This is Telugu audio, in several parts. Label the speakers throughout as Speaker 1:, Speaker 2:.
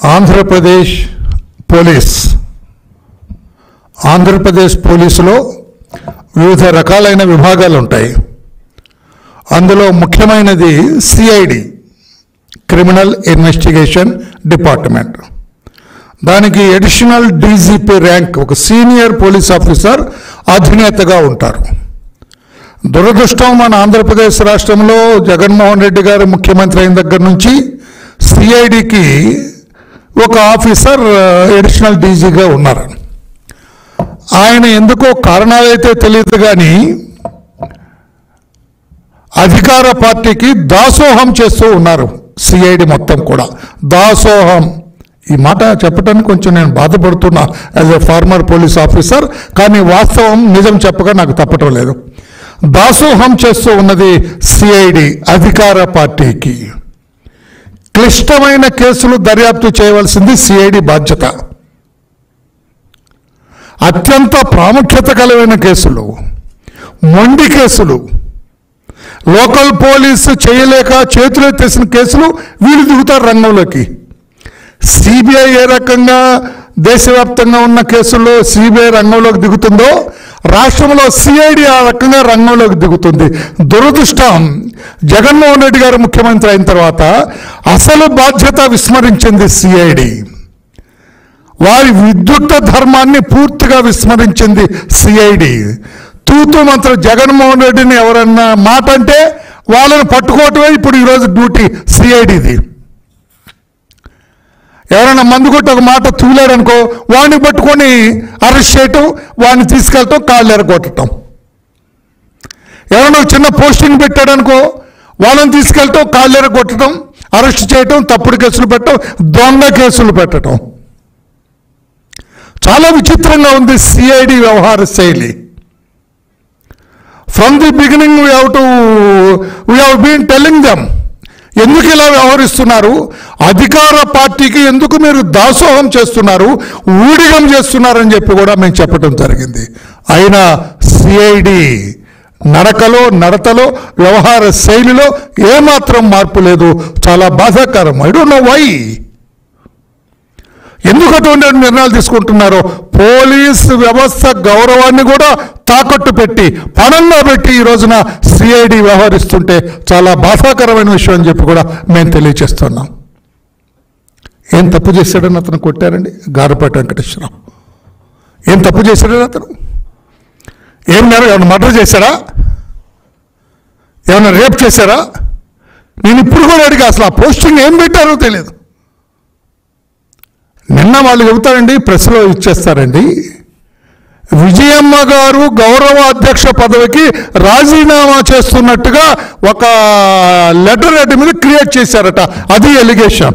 Speaker 1: ఆంధ్రప్రదేశ్ పోలీసులో వివిధ రకాలైన విభాగాలు ఉంటాయి. అందులో ముఖ్యమైనది సిఐడి, క్రిమినల్ ఇన్వెస్టిగేషన్ డిపార్ట్మెంట్. దానికి అడిషనల్ డీజీపీ ర్యాంక్, ఒక సీనియర్ పోలీస్ ఆఫీసర్ అధినేతగా ఉంటారు. దురదృష్టం, మన ఆంధ్రప్రదేశ్ రాష్ట్రంలో జగన్మోహన్ రెడ్డి గారు ముఖ్యమంత్రి అయిన దగ్గర నుంచి సిఐడికి ఒక ఆఫీసర్ అడిషనల్ డీజీగా ఉన్నారు. ఆయన ఎందుకో కారణాలైతే తెలియదు కానీ అధికార పార్టీకి దాసోహం చేస్తూ ఉన్నారు. సిఐడి మొత్తం కూడా దాసోహం. ఈ మాట చెప్పడానికి కొంచెం నేను బాధపడుతున్నా as a former police officer, కానీ వాస్తవం నిజం చెప్పగా నాకు తప్పటం లేదు. దాసోహం చేస్తూ ఉన్నది సిఐడి అధికార పార్టీకి. క్లిష్టమైన కేసులు దర్యాప్తు చేయవలసింది సిఐడి బాధ్యత. అత్యంత ప్రాముఖ్యత కలిగిన కేసులు, మొండి కేసులు, లోకల్ పోలీసు చేయలేక చేతులు ఎత్తేసిన కేసులు వీళ్ళు దిగుతారు రంగంలోకి. సిబిఐ ఏ రకంగా దేశవ్యాప్తంగా ఉన్న కేసుల్లో సిబిఐ రంగంలోకి దిగుతుందో, రాష్ట్రంలో సిఐడి ఆ రకంగా రంగంలోకి దిగుతుంది. దురదృష్టం, జగన్మోహన్ రెడ్డి గారు ముఖ్యమంత్రి అయిన తర్వాత అసలు బాధ్యత విస్మరించింది సిఐడి. వారి విద్యుక్త ధర్మాన్ని పూర్తిగా విస్మరించింది సిఐడి. తూతూ మంత్రం జగన్మోహన్ రెడ్డిని ఎవరన్నా మాట అంటే వాళ్ళని పట్టుకోవటమే ఇప్పుడు ఈరోజు డ్యూటీ సిఐడిది. ఎవరైనా మందు కొట్టి ఒక మాట తూలాడనుకో, వాడిని పట్టుకొని అరెస్ట్ చేయటం, వాడిని తీసుకెళ్ళటం, కాళ్ళు ఎరగొట్టడం. ఎవరైనా చిన్న పోస్టింగ్ పెట్టాడనుకో, వాళ్ళని తీసుకెళ్ళటం, కాళ్ళు ఎరగొట్టడం, అరెస్ట్ చేయటం, తప్పుడు కేసులు పెట్టడం, దొంగ కేసులు పెట్టడం. చాలా విచిత్రంగా ఉంది సిఐడి వ్యవహార శైలి. From the beginning we have been telling them, ఎందుకు ఇలా వ్యవహరిస్తున్నారు, అధికార పార్టీకి ఎందుకు మీరు దాసోహం చేస్తున్నారు, ఊడిగం చేస్తున్నారని చెప్పి కూడా మేము చెప్పడం జరిగింది. అయినా సిఐడి నడకలో, నడతలో, వ్యవహార శైలిలో ఏమాత్రం మార్పు లేదు. చాలా బాధాకరం. ఐ డోంట్ నో వై, ఎందుకు అటువంటి నిర్ణయాలు తీసుకుంటున్నారో. పోలీసు వ్యవస్థ గౌరవాన్ని కూడా తాకట్టు పెట్టి, పణంగా పెట్టి ఈ రోజున సిఐడి వ్యవహరిస్తుంటే చాలా బాధాకరమైన విషయం అని చెప్పి కూడా మేము తెలియజేస్తున్నాం. ఏం తప్పు చేశాడని అతను కొట్టారండి? గారపాటి వెంకటేశ్వరరావు ఏం తప్పు చేశాడని అతను? ఏమన్నా మర్డర్ చేశారా? ఏమన్నా రేప్ చేశారా? నేను ఇప్పుడు కూడా అడిగా, అసలు ఆ పోస్టింగ్ ఏం పెట్టారో తెలియదు. నిన్న వాళ్ళు చెబుతారండి, ప్రెస్లో ఇచ్చేస్తారండి, విజయమ్మ గారు గౌరవ అధ్యక్ష పదవికి రాజీనామా చేస్తున్నట్టుగా ఒక లెటర్ హెడ్ మీద క్రియేట్ చేశారట. అది ఎలిగేషన్.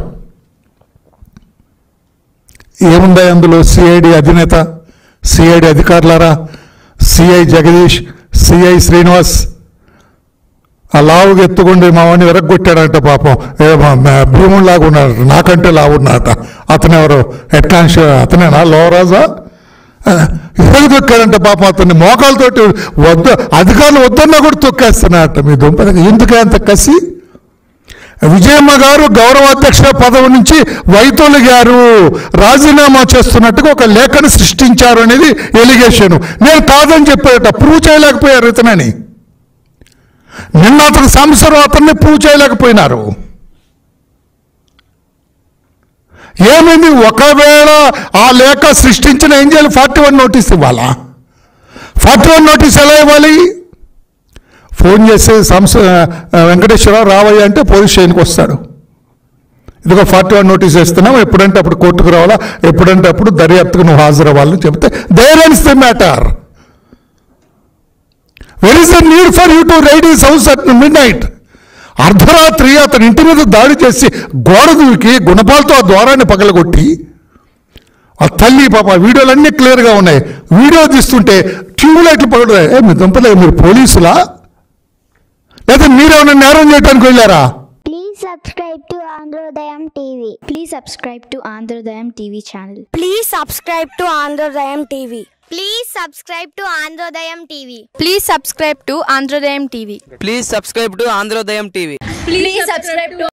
Speaker 1: ఏముందా అందులో? సిఐడి అధినేత, సిఐడి అధికారులారా, సిఐ జగదీష్, సిఐ శ్రీనివాస్ ఆ లావుగా ఎత్తుకుండి మా వాడిని వెరగొట్టాడంట. పాపం భీముడిలాగా ఉన్నాడట, నాకంటే లావున్నాడట. అతనెవరో హెడ్ కానిస్టేబుల్, అతనేనా లోవరాజా? తొక్కాడంట పాపం. అతన్ని మోకాలతోటి అధికారులు వద్దన్నా కూడా తొక్కేస్తున్నాడట. మీ దుంపదకి ఎందుకే అంత కసి? విజయమ్మ గారు గౌరవాధ్యక్ష పదవి నుంచి వైతొలిగారు, రాజీనామా చేస్తున్నట్టుగా ఒక లేఖను సృష్టించారు అనేది ఎలిగేషన్. నేను కాదని చెప్పారట, ప్రూవ్ చేయలేకపోయారు ఇతనని. నిన్న అతను సంవత్సరం అతన్ని ప్రూవ్ చేయలేకపోయినారు. ఏమైంది? ఒకవేళ ఆ లేఖ సృష్టించిన ఏం చేయాలి? 41 నోటీస్ ఇవ్వాలా? 41 నోటీస్ ఎలా ఇవ్వాలి? ఫోన్ చేసి వెంకటేశ్వరరావు రావయ్య అంటే పోలీస్ స్టేషన్కి వస్తాడు. ఇదిగో 41 నోటీస్ ఇస్తున్నాం, ఎప్పుడంటే అప్పుడు కోర్టుకు రావాలా, ఎప్పుడంటే అప్పుడు దర్యాప్తుకు నువ్వు హాజరవ్వాలని చెప్తే there ends the matter. Where is the need for you to raid his house at midnight? అర్ధరాత్రి అతని ఇంటి మీద దాడి చేసి గోడ దూకి గుణపాలతో ఆ ద్వారాన్ని పగలగొట్టి, ఆ తల్లి పాప వీడియోలన్నీ క్లియర్గా ఉన్నాయి. వీడియో తీస్తుంటే ట్యూబ్లైట్లు పగలుతాయి. మీ దుంపలే, మీరు పోలీసులా లేదా మీరేమైనా నేరం చేయడానికి వెళ్ళారా?
Speaker 2: Please subscribe to Androdayam TV.
Speaker 3: Please subscribe to Androdayam TV channel.
Speaker 4: Please subscribe to Androdayam TV.
Speaker 2: Please subscribe to Androdayam TV.
Speaker 3: Please subscribe to Androdayam TV.
Speaker 5: Please subscribe to Androdayam TV.
Speaker 3: Please subscribe to